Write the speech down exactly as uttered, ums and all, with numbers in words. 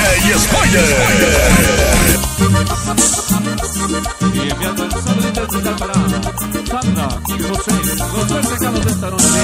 y Spider. Y enviando el saludo especial para Sandra y José, los tres regalos de esta noche.